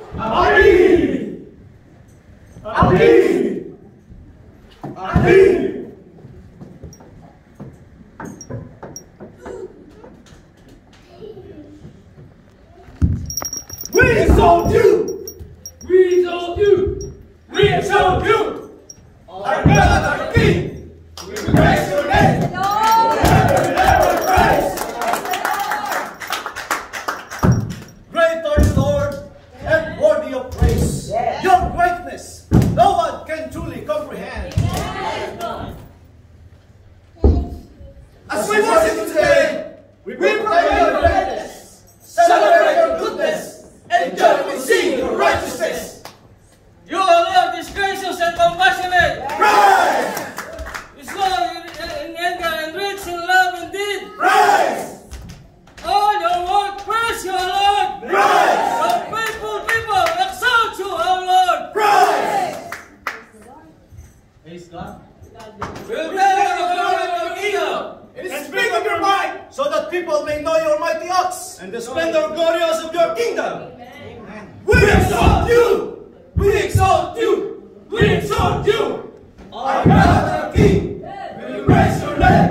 Ali! Ali! Ali! We exalt you! We exalt you! We exalt you! Our God, our King! We praise your name! Never, never praise! Great are you, Lord, and worthy of praise. Your greatness, no one can truly comprehend. As we worship today, we proclaim your greatness, celebrate your goodness, and joyfully sing your righteousness. You, O Lord, is gracious and compassionate. Praise! Is slow in anger and rich in love and deed. Praise! All your work praise you, O Lord. Praise! Your faithful people exalt you, O Lord. Praise! Praise God. We'll tell the glory of your kingdom. And speak of your might, so that people may know your mighty acts and the splendor glorious of your kingdom. Amen. We exalt you! We exalt you! We exalt you! Our God, our King! We praise your name!